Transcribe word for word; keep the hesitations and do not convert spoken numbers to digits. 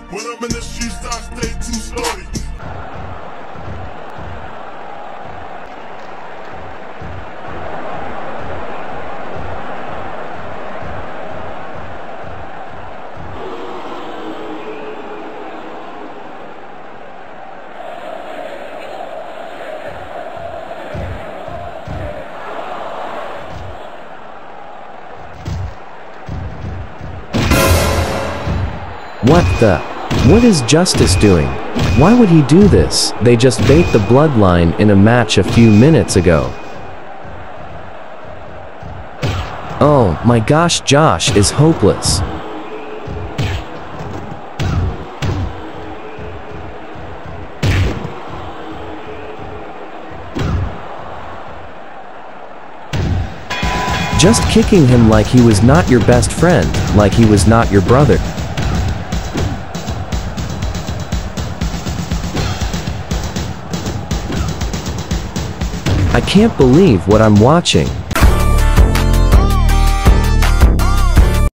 When I'm in the streets, I stay too slowly. What the? What is Justice doing? Why would he do this? They just bait the bloodline in a match a few minutes ago. Oh my gosh, Josh is hopeless. Just kicking him like he was not your best friend, like he was not your brother. I can't believe what I'm watching.